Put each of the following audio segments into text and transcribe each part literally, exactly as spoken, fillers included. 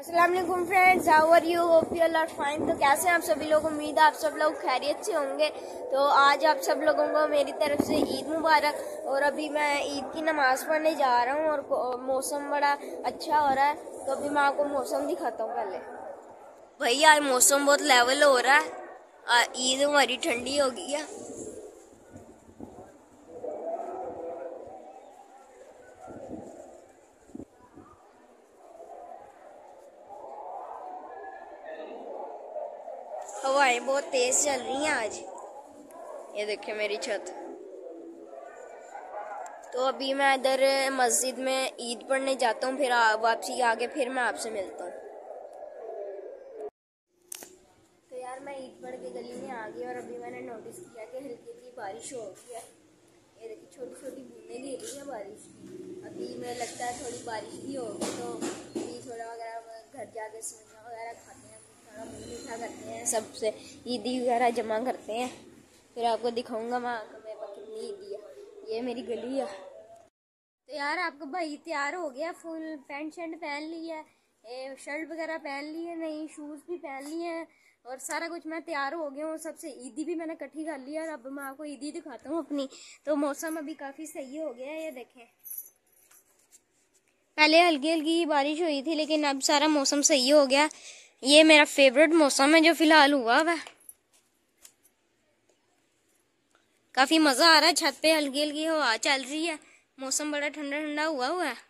अस्सलाम वालेकुम friends, how are you? Hope you are fine. तो कैसे हैं आप सभी लोग? उम्मीद है आप सब लोग खैरियत से होंगे। तो आज आप सब लोगों को मेरी तरफ से ईद मुबारक। और अभी मैं ईद की नमाज़ पढ़ने जा रहा हूँ और मौसम बड़ा अच्छा हो रहा है। तो अभी मैं आपको मौसम दिखाता हूँ। पहले भाई आज मौसम बहुत लेवल हो रहा है। ईद हमारी ठंडी हो गई है। हवाएं बहुत तेज चल रही हैं आज। ये देखिए मेरी छत। तो अभी मैं इधर मस्जिद में ईद पढ़ने जाता हूँ, फिर वापसी आके फिर मैं आपसे मिलता हूँ। तो यार मैं ईद पढ़ के गली में आ गई और अभी मैंने नोटिस किया कि हल्की हल्की बारिश हो गई है। ये देखिए छोटी छोटी बूंदें गिर रही है बारिश की। अभी मुझे लगता है थोड़ी बारिश भी होगी तो अभी थोड़ा वगैरह घर जाके सेवइयां वगैरह खाते हैं, थोड़ा मुँह मीठा करते हैं, सबसे ईदी वगैरह जमा करते हैं। फिर आपको दिखाऊंगा मैं मेरे पास कितनी ईदी है। ये मेरी गली है। तो यार आपका भाई तैयार हो गया, फुल पैंट शर्ट पहन ली है, शर्ट वगैरह पहन ली है, नई शूज़ भी पहन लिए हैं और सारा कुछ मैं तैयार हो गया हूँ। सबसे ईदी भी मैंने इकट्ठी कर लिया और अब मैं आपको ईदी दिखाता हूँ अपनी। तो मौसम अभी काफ़ी सही हो गया है। ये देखें, पहले हल्की हल्की बारिश हुई थी लेकिन अब सारा मौसम सही हो गया। ये मेरा फेवरेट मौसम है जो फिलहाल हुआ हुआ है। काफ़ी मज़ा आ रहा है। छत पे हल्की हल्की हवा चल रही है, मौसम बड़ा ठंडा ठंडा हुआ हुआ है।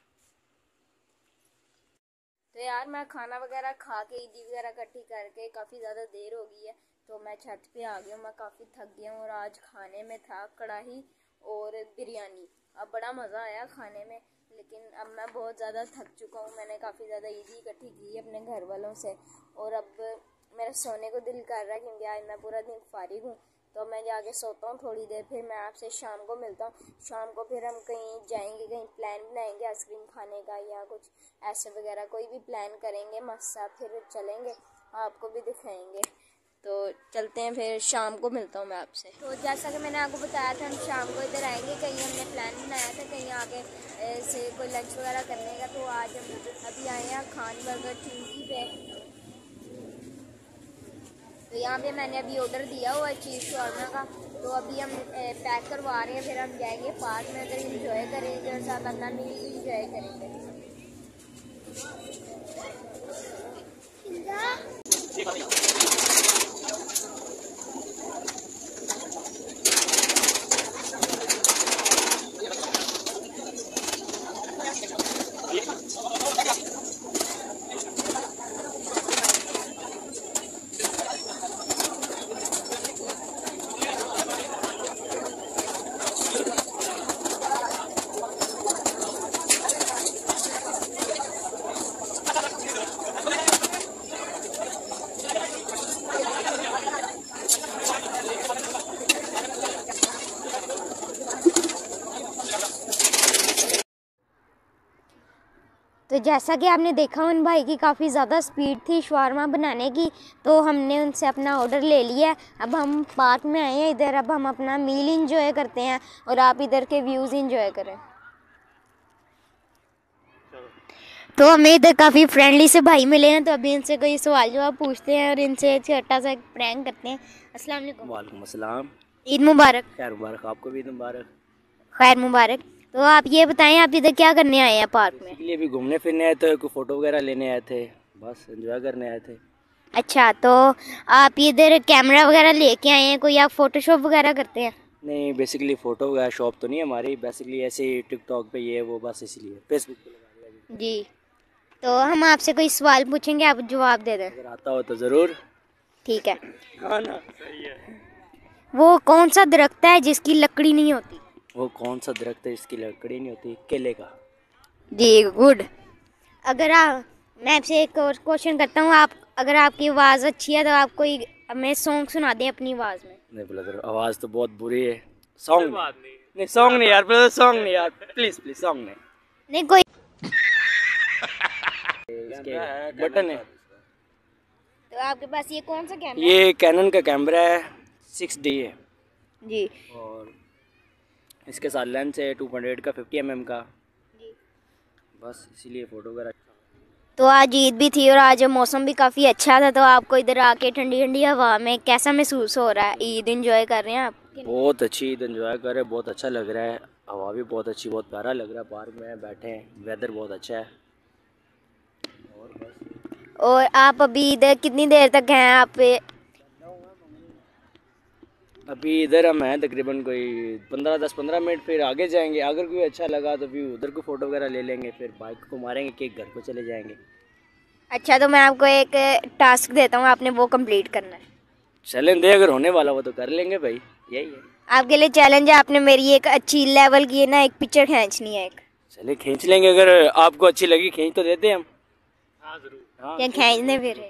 तो यार मैं खाना वगैरह खा के ईदी वगैरह इकट्ठी करके काफ़ी ज़्यादा देर हो गई है तो मैं छत पे आ गई हूँ। मैं काफ़ी थक गया हूँ और आज खाने में था कढ़ाई और बिरयानी। अब बड़ा मज़ा आया खाने में, लेकिन अब मैं बहुत ज़्यादा थक चुका हूँ। मैंने काफ़ी ज़्यादा ईदी इकट्ठी की है अपने घर वालों से और अब मेरा सोने को दिल कर रहा है क्योंकि आज मैं पूरा दिन फारिग हूँ। तो मैं जाके सोता हूँ थोड़ी देर, फिर मैं आपसे शाम को मिलता हूँ। शाम को फिर हम कहीं जाएंगे, कहीं प्लान बनाएंगे आइसक्रीम खाने का या कुछ ऐसे वगैरह कोई भी प्लान करेंगे मस्त सा, फिर चलेंगे, आपको भी दिखाएंगे। तो चलते हैं, फिर शाम को मिलता हूँ मैं आपसे। तो जैसा कि मैंने आपको बताया था हम शाम को इधर आएंगे, कहीं हमने प्लान बनाया था कहीं आगे से कोई लंच वगैरह करने का। तो आज हम अभी आए हैं खान बर्गर चिंकी पे। तो यहाँ पे मैंने अभी ऑर्डर दिया हुआ है चीज़ शॉर्मा का। तो अभी हम पैक करवा रहे हैं, फिर हम जाएंगे पार्क में, उधर इंजॉय करेंगे और साथ अपना मील इंजॉय करेंगे। तो जैसा कि आपने देखा उन भाई की काफ़ी ज़्यादा स्पीड थी शवारमा बनाने की, तो हमने उनसे अपना ऑर्डर ले लिया। अब हम पार्क में आए हैं इधर, अब हम अपना मील इंजॉय करते हैं और आप इधर के व्यूज़ इंजॉय करें। तो हमें इधर काफ़ी फ्रेंडली से भाई मिले हैं, तो अभी इनसे कोई सवाल जवाब पूछते हैं और इनसे छोटा सा प्रैंक करते हैं। अस्सलाम वालेकुम। वालेकुम अस्सलाम। ईद मुबारक। खैर मुबारक, आपको भी ईद मुबारक। खैर मुबारक। तो आप ये बताएं आप इधर क्या करने आए हैं पार्क में? इसलिए भी घूमने फिरने आए थे, कोई फ़ोटो वगैरह लेने आए थे, बस एंजॉय करने आए थे। अच्छा, तो आप इधर कैमरा वगैरह लेके आए हैं, कोई आप फोटोशॉप वगैरह करते हैं? नहीं, बेसिकली फ़ोटो वगैरह शॉप तो नहीं है हमारी, बेसिकली ऐसे ही टिकटॉक पे ये वो बस इसलिए फेसबुक पे लगा दिया जी। तो हम आपसे कोई सवाल पूछेंगे, आप जवाब दे दें। अगर आता हो तो ज़रूर। ठीक है। हाँ ना, सही है। वो कौन सा दरख्त है जिसकी लकड़ी नहीं होती? वो कौन सा दरख्त है जिसकी लकड़ी नहीं होती? केले का। जी गुड। अगर आप मैं आपसे एक और क्वेश्चन करता हूँ, आप अगर आपकी आवाज़ अच्छी है तो आप कोई हमें सॉन्ग सुना दें अपनी आवाज़ में। नहीं ब्रदर, आवाज़ तो बहुत बुरी है। सॉन्ग नहीं, नहीं सॉन्ग नहीं यार ब्रदर, सॉन्ग नहीं यार, प्लीज़ प्लीज़ सॉन्ग नहीं। नहीं कोई बटन है। तो आपके पास ये कौन सा कैमरा है? ये कैनन का कैमरा है, सिक्स डी है जी। और इसके साथ लेंस है टू पॉइंट एट का, फिफ्टी एम एम का। जी। बस इसीलिए फ़ोटो वगैरह। तो आज ईद भी थी और आज मौसम भी काफ़ी अच्छा था, तो आपको इधर आके ठंडी ठंडी हवा में कैसा महसूस हो रहा है? ईद एंजॉय कर रहे हैं आप? बहुत अच्छी ईद एंजॉय कर रहे हैं, बहुत अच्छा लग रहा है, हवा भी बहुत अच्छी, बहुत प्यारा लग रहा है, पार्क में बैठे हैं, वेदर बहुत अच्छा है। और बस। और आप अभी इधर कितनी देर तक हैं आप पे? अभी इधर हम हैं तकरीबन कोई पंद्रह दस पंद्रह मिनट, फिर आगे जाएंगे। अगर कोई अच्छा लगा तो फिर उधर को फ़ोटो वगैरह ले लेंगे, फिर बाइक को मारेंगे कि घर को चले जाएंगे। अच्छा, तो मैं आपको एक टास्क देता हूँ, आपने वो कंप्लीट करना है। चलें दे, अगर होने वाला वो तो कर लेंगे भाई, यही है। आपके लिए चैलेंज है, आपने मेरी एक अच्छी लेवल की है ना एक पिक्चर खींचनी है एक। चले खींच लेंगे, अगर आपको अच्छी लगी खींच तो देते हैं हम। हाँ जरूर। हाँ क्या खींचने फिर?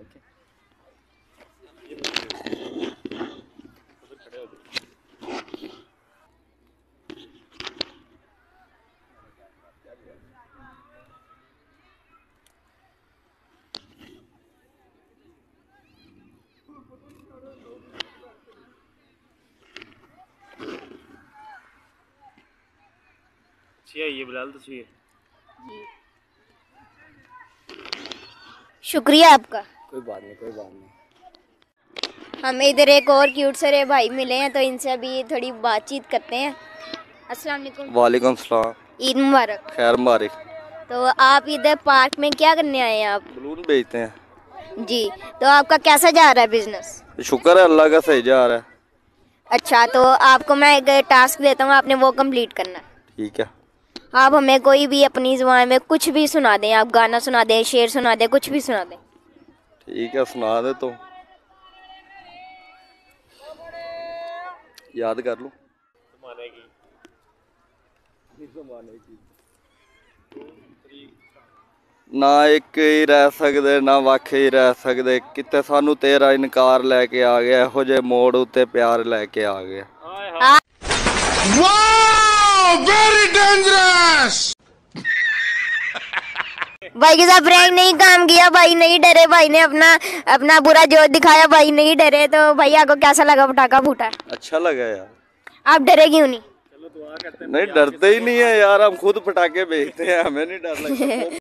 ये बिलाल तस्वीर। शुक्रिया आपका। कोई बात नहीं, कोई बात नहीं। हमें इधर एक और क्यूट से भाई मिले हैं, तो इनसे अभी थोड़ी बातचीत करते हैं। अस्सलाम वालेकुम। वालेकुम सलाम। ईद मुबारक। खैर मुबारक। तो आप इधर पार्क में क्या करने आए हैं आप? बलून बेचते हैं जी, तो आपका कैसा जा रहा है बिजनेस? शुक्र है अल्लाह का, सही जा रहा है। अच्छा, तो आपको मैं एक टास्क देता हूँ, आपने वो कंप्लीट करना है। ठीक है। आप हमें कोई भी अपनी ज़ुबान में कुछ भी सुना दें, आप गाना सुना दें, शेर सुना दें, कुछ भी सुना दें। ठीक है, सुना दे तो याद कर लूं। ना एक ही रह सकते ना वख ही रह सकते, किते सानू तेरा इनकार लैके आ गया, ਇਹੋ ਜਿਹੇ मोड़ उत्ते प्यार लैके आ गया। Very dangerous. भाई के साथ प्रैंक नहीं काम किया, भाई नहीं डरे, भाई ने अपना अपना बुरा जोर दिखाया, भाई नहीं डरे। तो भैया को कैसा लगा पटाखा फूटा? अच्छा लगा यार। आप डरे क्यों नहीं? नहीं डरते ही नहीं है यार, हम खुद पटाखे बेचते हैं, हमें नहीं डर लगता।